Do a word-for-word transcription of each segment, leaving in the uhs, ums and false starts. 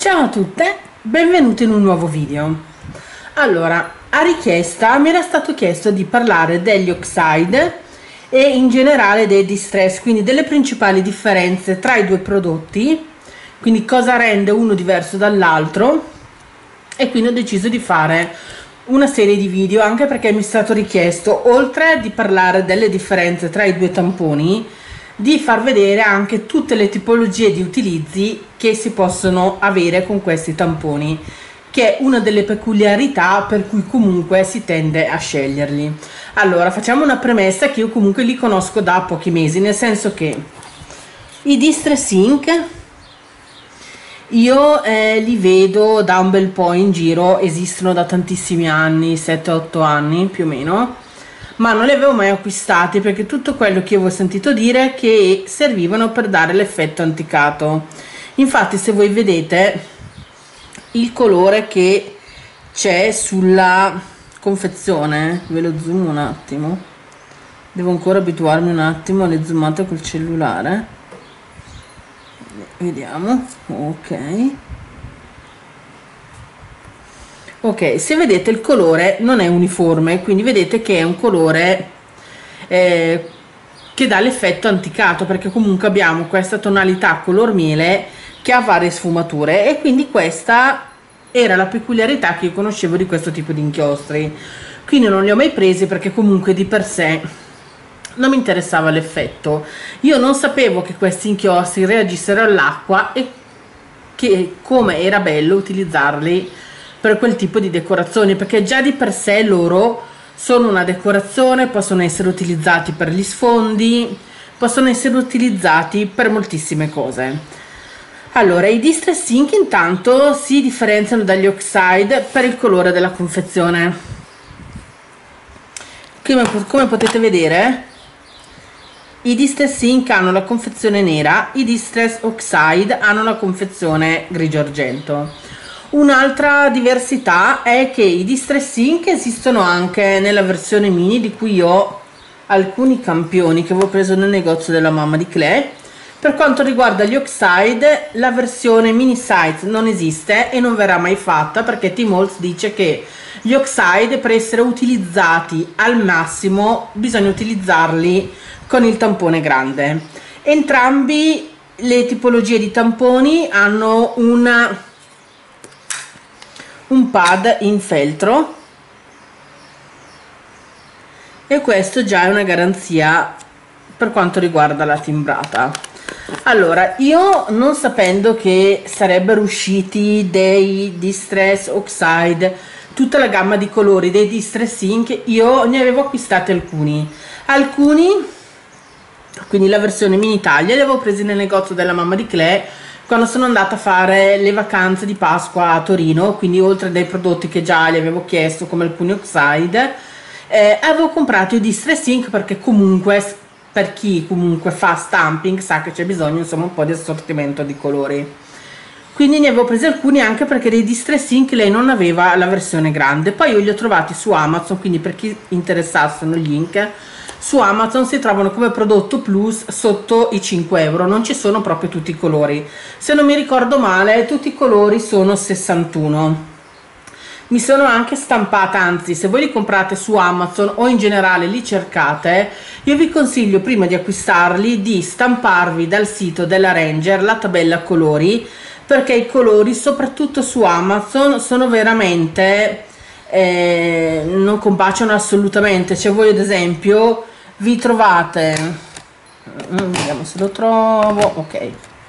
Ciao a tutte, benvenute in un nuovo video. Allora, a richiesta mi era stato chiesto di parlare degli oxide e in generale dei distress, quindi delle principali differenze tra i due prodotti, quindi cosa rende uno diverso dall'altro, e quindi ho deciso di fare una serie di video anche perché mi è stato richiesto, oltre di parlare delle differenze tra i due tamponi, di far vedere anche tutte le tipologie di utilizzi che si possono avere con questi tamponi, che è una delle peculiarità per cui comunque si tende a sceglierli. Allora, facciamo una premessa che io comunque li conosco da pochi mesi, nel senso che i Distress Ink io eh, li vedo da un bel po' in giro, esistono da tantissimi anni, sette otto anni più o meno, ma non li avevo mai acquistati perché tutto quello che avevo sentito dire è che servivano per dare l'effetto anticato. Infatti, se voi vedete il colore che c'è sulla confezione, ve lo zoom un attimo, devo ancora abituarmi un attimo alle zoomate col cellulare, vediamo, ok. Ok, se vedete il colore non è uniforme, quindi vedete che è un colore eh, che dà l'effetto anticato, perché comunque abbiamo questa tonalità color miele che ha varie sfumature, e quindi questa era la peculiarità che io conoscevo di questo tipo di inchiostri. Quindi non li ho mai presi perché comunque di per sé non mi interessava l'effetto. Io non sapevo che questi inchiostri reagissero all'acqua e che come era bello utilizzarli per quel tipo di decorazioni, perché già di per sé loro sono una decorazione, possono essere utilizzati per gli sfondi, possono essere utilizzati per moltissime cose. Allora, i Distress Ink intanto si differenziano dagli oxide per il colore della confezione. Come, come potete vedere, i Distress Ink hanno la confezione nera, i Distress Oxide hanno la confezione grigio argento. Un'altra diversità è che i Distress Ink esistono anche nella versione mini, di cui ho alcuni campioni che avevo preso nel negozio della mamma di Clay. Per quanto riguarda gli oxide, la versione mini size non esiste e non verrà mai fatta, perché T-Molds dice che gli oxide, per essere utilizzati al massimo, bisogna utilizzarli con il tampone grande. Entrambi le tipologie di tamponi hanno una un pad in feltro, e questo già è una garanzia per quanto riguarda la timbrata. Allora, io, non sapendo che sarebbero usciti dei Distress Oxide, tutta la gamma di colori dei Distress Ink, io ne avevo acquistati alcuni alcuni quindi la versione mini Italia li avevo presi nel negozio della mamma di Clay quando sono andata a fare le vacanze di Pasqua a Torino. Quindi, oltre dai prodotti che già gli avevo chiesto, come alcuni oxide, eh, avevo comprato i Distress Ink, perché comunque per chi comunque fa stamping sa che c'è bisogno, insomma, un po' di assortimento di colori. Quindi ne avevo presi alcuni, anche perché dei Distress Ink lei non aveva la versione grande. Poi io li ho trovati su Amazon, quindi per chi interessassero gli ink, su Amazon si trovano come prodotto plus sotto i cinque euro, non ci sono proprio tutti i colori. Se non mi ricordo male, tutti i colori sono sessantuno. Mi sono anche stampata, anzi, se voi li comprate su Amazon o in generale li cercate, io vi consiglio, prima di acquistarli, di stamparvi dal sito della Ranger la tabella colori, perché i colori, soprattutto su Amazon, sono veramente eh, non combaciano assolutamente. Cioè, voi ad esempio vi trovate, vediamo se lo trovo, ok,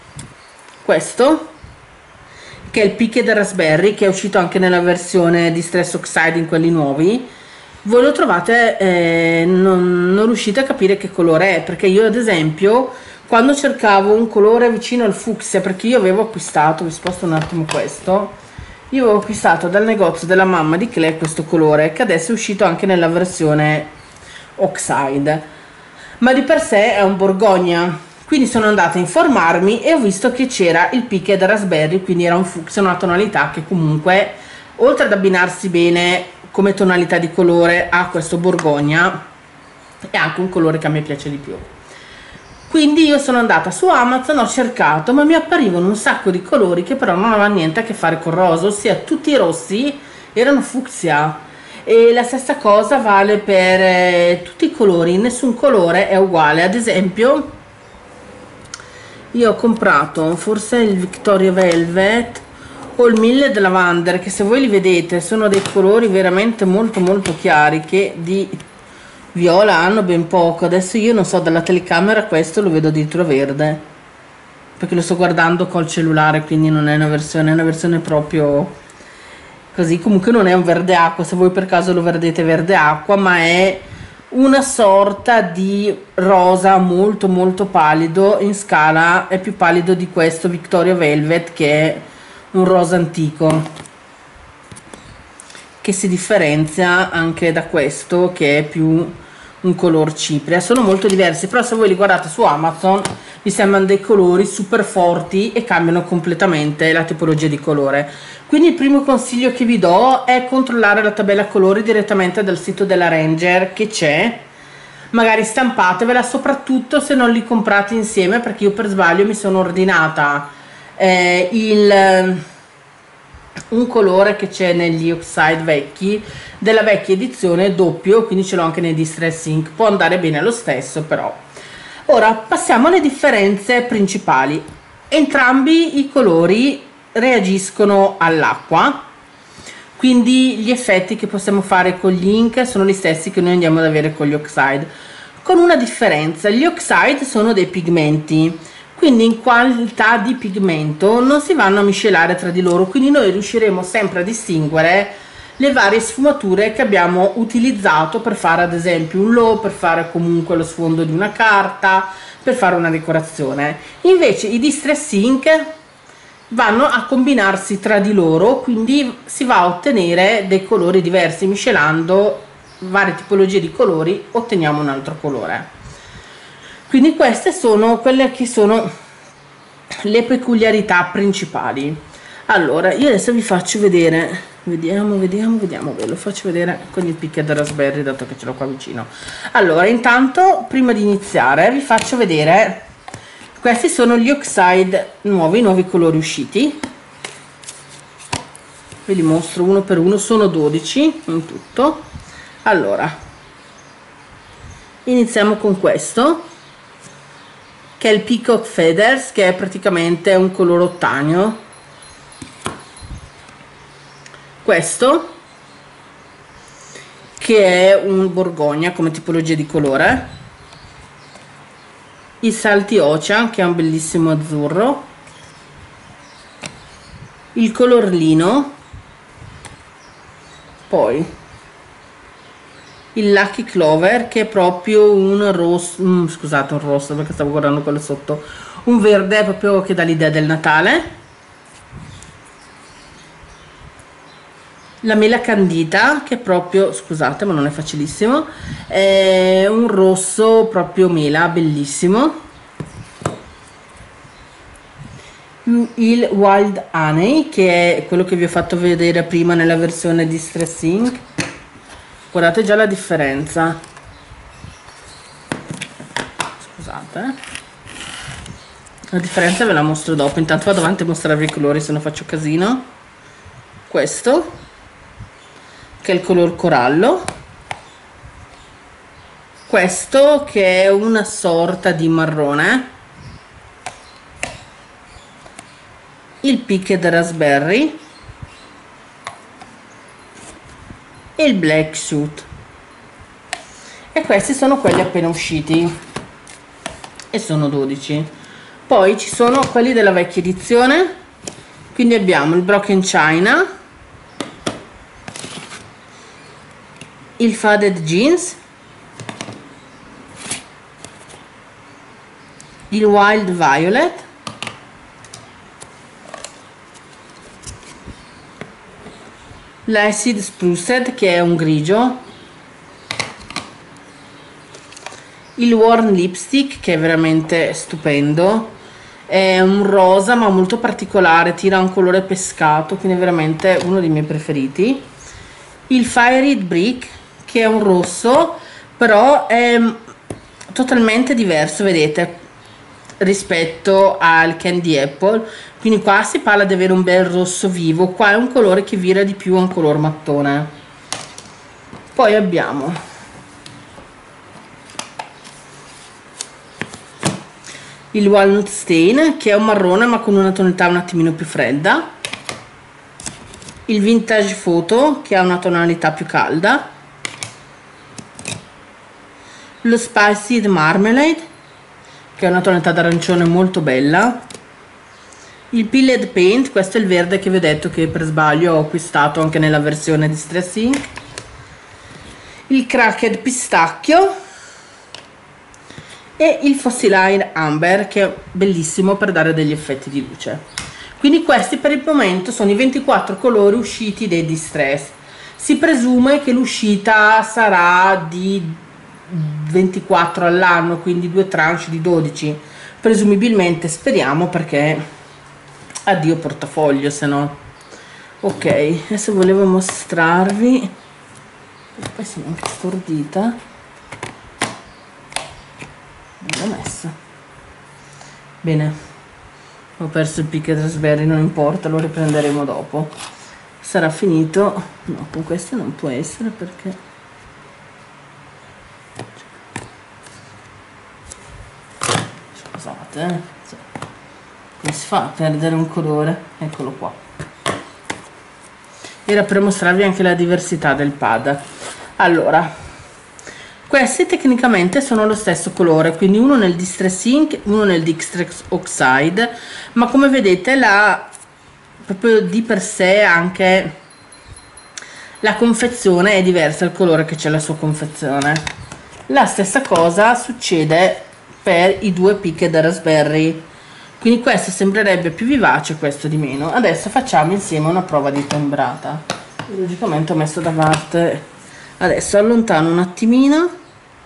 questo che è il Picked Raspberry, che è uscito anche nella versione Distress Oxide, in quelli nuovi. Voi lo trovate, eh, non, non riuscite a capire che colore è, perché io ad esempio quando cercavo un colore vicino al fucsia, perché io avevo acquistato, vi sposto un attimo questo, io avevo acquistato dal negozio della mamma di Clay questo colore, che adesso è uscito anche nella versione Oxide, ma di per sé è un borgogna. Quindi sono andata a informarmi e ho visto che c'era il Picked Raspberry, quindi era un fucsia, una tonalità che comunque, oltre ad abbinarsi bene come tonalità di colore a questo borgogna, è anche un colore che a me piace di più. Quindi io sono andata su Amazon, ho cercato, ma mi apparivano un sacco di colori che però non avevano niente a che fare con rosa, ossia tutti i rossi erano fucsia, e la stessa cosa vale per eh, tutti i colori, nessun colore è uguale. Ad esempio io ho comprato forse il Victoria Velvet o il Millet Lavender, che se voi li vedete sono dei colori veramente molto molto chiari che di viola hanno ben poco. Adesso io non so, dalla telecamera questo lo vedo addirittura verde, perché lo sto guardando col cellulare, quindi non è una versione, è una versione proprio così. Comunque non è un verde acqua, se voi per caso lo vedete verde acqua, ma è una sorta di rosa molto molto pallido, in scala è più pallido di questo Victoria Velvet, che è un rosa antico, che si differenzia anche da questo che è più un color cipria. Sono molto diversi, però se voi li guardate su Amazon vi sembrano dei colori super forti e cambiano completamente la tipologia di colore. Quindi il primo consiglio che vi do è controllare la tabella colori direttamente dal sito della Ranger che c'è, magari stampatevela, soprattutto se non li comprate insieme, perché io per sbaglio mi sono ordinata eh, il un colore che c'è negli Oxide vecchi della vecchia edizione doppio, quindi ce l'ho anche nei Distress Ink, può andare bene lo stesso. Però ora passiamo alle differenze principali. Entrambi i colori reagiscono all'acqua, quindi gli effetti che possiamo fare con gli ink sono gli stessi che noi andiamo ad avere con gli Oxide, con una differenza: gli Oxide sono dei pigmenti, quindi in qualità di pigmento non si vanno a miscelare tra di loro, quindi noi riusciremo sempre a distinguere le varie sfumature che abbiamo utilizzato per fare ad esempio un low, per fare comunque lo sfondo di una carta, per fare una decorazione. Invece i Distress Ink vanno a combinarsi tra di loro, quindi si va a ottenere dei colori diversi. Miscelando varie tipologie di colori otteniamo un altro colore. Quindi queste sono quelle che sono le peculiarità principali. Allora io adesso vi faccio vedere, vediamo vediamo vediamo ve lo faccio vedere con il Picked Raspberry, dato che ce l'ho qua vicino. Allora intanto, prima di iniziare, vi faccio vedere, questi sono gli Oxide nuovi, nuovi colori usciti, ve li mostro uno per uno, sono dodici in tutto. Allora iniziamo con questo che è il Peacock Feathers, che è praticamente un colore ottanio. Questo che è un borgogna come tipologia di colore, il Salty Ocean che è un bellissimo azzurro, il color lino, poi il Lucky Clover che è proprio un rosso, mm, scusate un rosso perché stavo guardando quello sotto, un verde proprio che dà l'idea del Natale, la Mela Candita che è proprio, scusate ma non è facilissimo, è un rosso proprio mela, bellissimo, il Wild Honey che è quello che vi ho fatto vedere prima nella versione Distress Ink. Guardate già la differenza, scusate eh. La differenza ve la mostro dopo, intanto vado avanti a mostrarvi i colori se non faccio casino. Questo che è il color corallo, questo che è una sorta di marrone, il Picked Raspberry e il Black Suit, e questi sono quelli appena usciti e sono dodici. Poi ci sono quelli della vecchia edizione, quindi abbiamo il Broken China, il Faded Jeans, il Wild Violet, l'Acid Spruced che è un grigio, il Worn Lipstick che è veramente stupendo, è un rosa ma molto particolare, tira un colore pescato, quindi è veramente uno dei miei preferiti, il Fiery Brick che è un rosso però è totalmente diverso, vedete rispetto al Candy Apple, quindi qua si parla di avere un bel rosso vivo, qua è un colore che vira di più a un color mattone. Poi abbiamo il Walnut Stain, che è un marrone ma con una tonalità un attimino più fredda, il Vintage Photo, che ha una tonalità più calda, lo Spicy Marmalade, che è una tonalità d'arancione molto bella, il Peeled Paint, questo è il verde che vi ho detto che per sbaglio ho acquistato anche nella versione di Distress Ink, il Cracked Pistacchio e il Fossil Amber, che è bellissimo per dare degli effetti di luce. Quindi questi per il momento sono i ventiquattro colori usciti dei Distress. Si presume che l'uscita sarà di ventiquattro all'anno, quindi due tranche di dodici presumibilmente, speriamo, perché addio portafoglio se no. Ok, adesso volevo mostrarvi, poi sono anche stordita, l'ho messa bene. Ho perso il Picket Raspberry, non importa, lo riprenderemo dopo, sarà finito. No, con questo non può essere perché scusate, eh. Cioè, come si fa a perdere un colore? Eccolo qua. Era per mostrarvi anche la diversità del pad. Allora, questi tecnicamente sono lo stesso colore, quindi uno nel Distress Ink, uno nel Distress Oxide, ma come vedete la proprio di per sé anche la confezione è diversa, il colore che c'è la sua confezione. La stessa cosa succede per i due Picket Raspberry, quindi questo sembrerebbe più vivace, questo di meno. Adesso facciamo insieme una prova di timbrata. Logicamente ho messo da parte, adesso allontano un attimino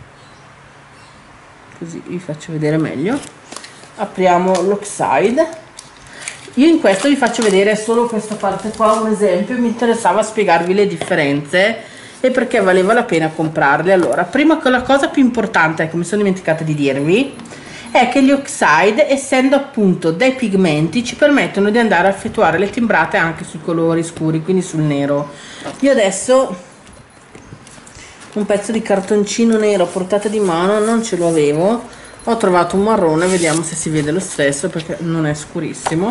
così vi faccio vedere meglio. Apriamo l'Oxide. Io in questo vi faccio vedere solo questa parte qua, un esempio, mi interessava spiegarvi le differenze e perché valeva la pena comprarle. Allora, prima che la cosa più importante, ecco, mi sono dimenticata di dirvi, è che gli Oxide, essendo appunto dei pigmenti, ci permettono di andare a effettuare le timbrate anche sui colori scuri, quindi sul nero. Io adesso un pezzo di cartoncino nero a portata di mano non ce lo avevo, ho trovato un marrone, vediamo se si vede lo stesso perché non è scurissimo.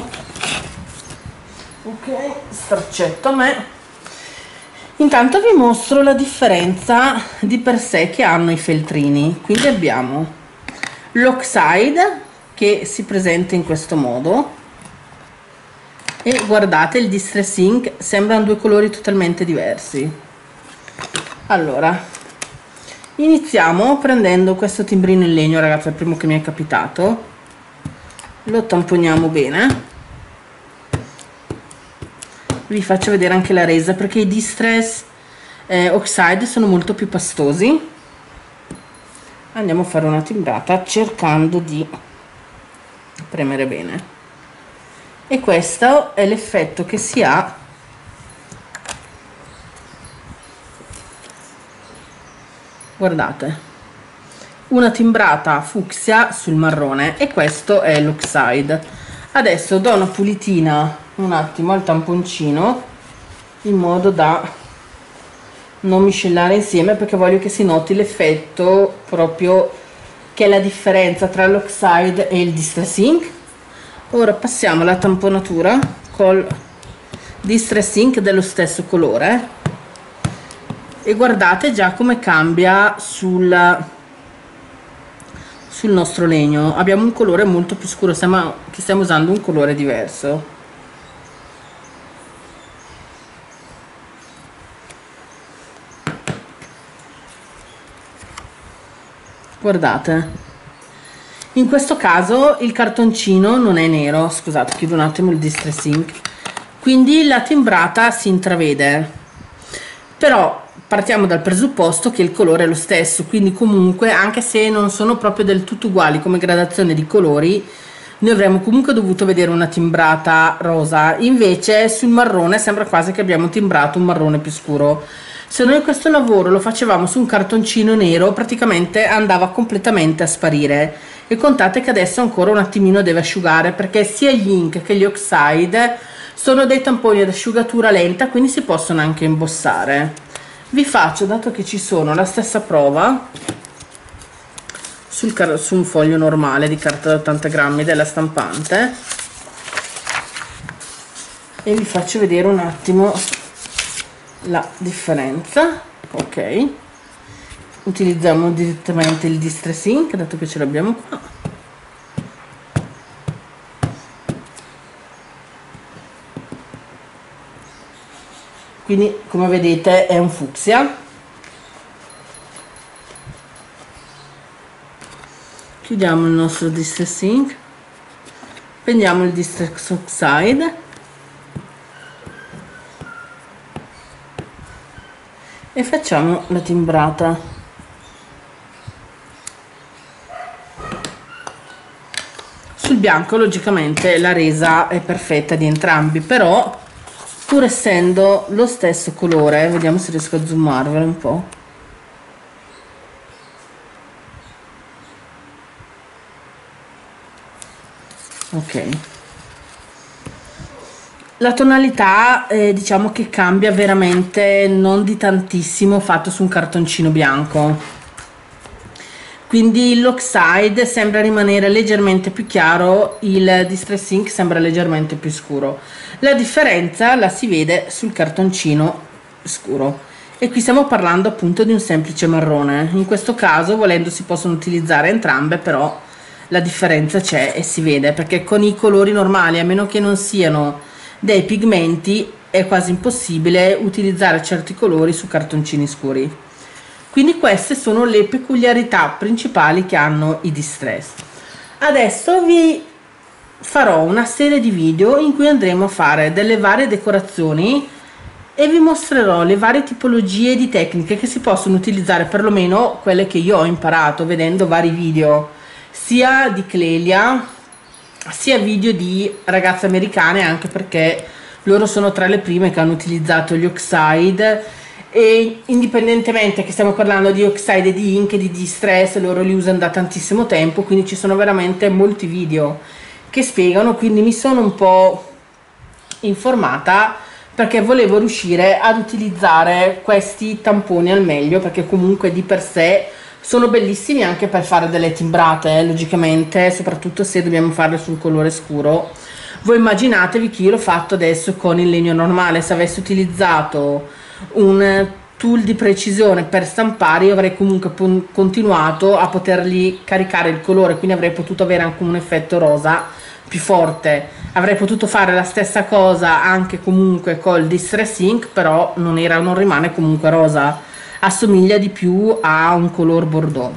Ok, straccetto a me. Intanto vi mostro la differenza di per sé che hanno i feltrini. Quindi abbiamo l'Oxide che si presenta in questo modo e guardate il Distress Ink, sembrano due colori totalmente diversi. Allora, iniziamo prendendo questo timbrino in legno, ragazzi, è il primo che mi è capitato. Lo tamponiamo bene. Vi faccio vedere anche la resa perché i Distress eh, Oxide sono molto più pastosi. Andiamo a fare una timbrata cercando di premere bene. E questo è l'effetto che si ha guardate, una timbrata fucsia sul marrone e questo è l'Oxide. Adesso do una pulitina un attimo al tamponcino in modo da non miscelare insieme, perché voglio che si noti l'effetto proprio che è la differenza tra l'Oxide e il Distress Ink. Ora passiamo alla tamponatura col Distress Ink dello stesso colore e guardate già come cambia sul, sul nostro legno. Abbiamo un colore molto più scuro, sembra che stiamo usando un colore diverso. Guardate, in questo caso il cartoncino non è nero, scusate, chiudo un attimo il Distress Ink, quindi la timbrata si intravede, però partiamo dal presupposto che il colore è lo stesso, quindi comunque anche se non sono proprio del tutto uguali come gradazione di colori, noi avremmo comunque dovuto vedere una timbrata rosa. Invece sul marrone sembra quasi che abbiamo timbrato un marrone più scuro. Se noi questo lavoro lo facevamo su un cartoncino nero, praticamente andava completamente a sparire. e contate che adesso ancora un attimino deve asciugare, perché sia gli ink che gli oxide sono dei tamponi ad asciugatura lenta, quindi si possono anche imbossare. Vi faccio, dato che ci sono, la stessa prova sul, su un foglio normale di carta da ottanta grammi della stampante e vi faccio vedere un attimo la differenza. Ok, utilizziamo direttamente il Distress Ink, dato che ce l'abbiamo qua. Quindi come vedete è un fucsia. Chiudiamo il nostro Distress Ink, prendiamo il Distress Oxide e facciamo la timbrata. Sul bianco logicamente la resa è perfetta di entrambi, però pur essendo lo stesso colore, vediamo se riesco a zoomarvelo un po'. Ok, la tonalità eh, diciamo che cambia veramente non di tantissimo fatto su un cartoncino bianco, quindi l'oxide sembra rimanere leggermente più chiaro, il Distress Ink sembra leggermente più scuro. La differenza la si vede sul cartoncino scuro, e qui stiamo parlando appunto di un semplice marrone. In questo caso, volendo, si possono utilizzare entrambe, però la differenza c'è e si vede, perché con i colori normali, a meno che non siano dei pigmenti, è quasi impossibile utilizzare certi colori su cartoncini scuri. Quindi queste sono le peculiarità principali che hanno i Distress. Adesso vi farò una serie di video in cui andremo a fare delle varie decorazioni e vi mostrerò le varie tipologie di tecniche che si possono utilizzare, perlomeno quelle che io ho imparato vedendo vari video sia di Clelia sia video di ragazze americane, anche perché loro sono tra le prime che hanno utilizzato gli oxide, e indipendentemente che stiamo parlando di oxide e di ink e di distress, loro li usano da tantissimo tempo, quindi ci sono veramente molti video che spiegano. Quindi mi sono un po' informata, perché volevo riuscire ad utilizzare questi tamponi al meglio, perché comunque di per sé sono bellissimi anche per fare delle timbrate, eh, logicamente, soprattutto se dobbiamo farle sul colore scuro. Voi immaginatevi che io l'ho fatto adesso con il legno normale. Se avessi utilizzato un tool di precisione per stampare, io avrei comunque continuato a potergli caricare il colore, quindi avrei potuto avere anche un effetto rosa più forte. Avrei potuto fare la stessa cosa anche comunque col Distress Ink, però non era, non rimane comunque rosa, assomiglia di più a un color bordeaux.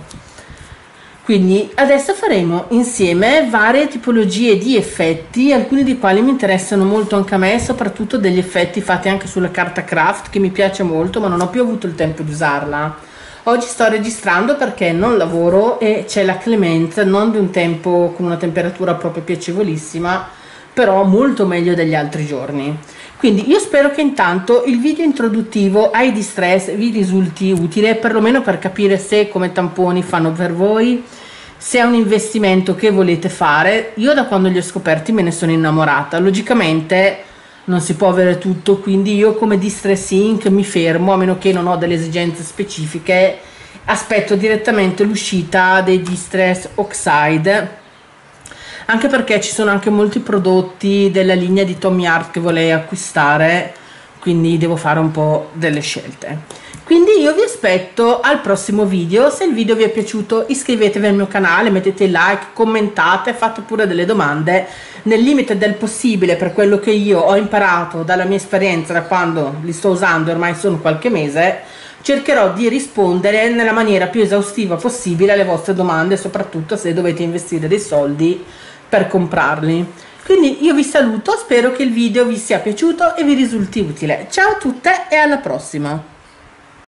Quindi adesso faremo insieme varie tipologie di effetti, alcuni dei quali mi interessano molto anche a me, soprattutto degli effetti fatti anche sulla carta craft, che mi piace molto, ma non ho più avuto il tempo di usarla. Oggi sto registrando perché non lavoro e c'è la clemenza, non di un tempo con una temperatura proprio piacevolissima, però molto meglio degli altri giorni. Quindi io spero che intanto il video introduttivo ai Distress vi risulti utile, perlomeno per capire se come tamponi fanno per voi, se è un investimento che volete fare. Io da quando li ho scoperti me ne sono innamorata. Logicamente non si può avere tutto, quindi io come Distress Ink mi fermo, a meno che non ho delle esigenze specifiche, aspetto direttamente l'uscita dei Distress Oxide, anche perché ci sono anche molti prodotti della linea di Tommy Art che vorrei acquistare, quindi devo fare un po' delle scelte. Quindi io vi aspetto al prossimo video. Se il video vi è piaciuto iscrivetevi al mio canale, mettete like, commentate, fate pure delle domande. Nel limite del possibile, per quello che io ho imparato dalla mia esperienza, da quando li sto usando, ormai sono qualche mese, cercherò di rispondere nella maniera più esaustiva possibile alle vostre domande, soprattutto se dovete investire dei soldi per comprarli. Quindi io vi saluto, spero che il video vi sia piaciuto e vi risulti utile. Ciao a tutte e alla prossima!